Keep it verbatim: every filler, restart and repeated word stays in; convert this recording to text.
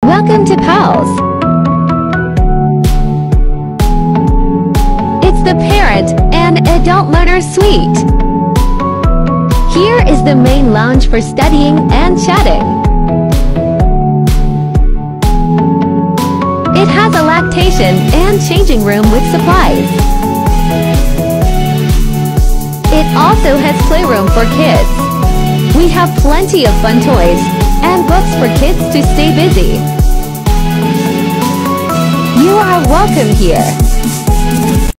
Welcome to PALS. It's the parent and adult learner suite. Here is the main lounge for studying and chatting. It has a lactation and changing room with supplies. It also has playroom for kids. We have plenty of fun toys and books for kids to stay busy. You are welcome here.